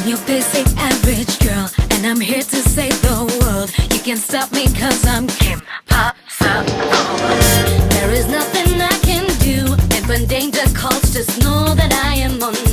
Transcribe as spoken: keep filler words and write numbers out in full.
Your basic average girl, and I'm here to save the world. You can't stop me cause I'm Kim Possible. There is nothing I can do if a danger calls, just know that I am on